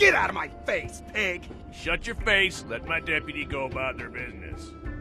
Get out of my face, pig! Shut your face, let my deputy go about their business.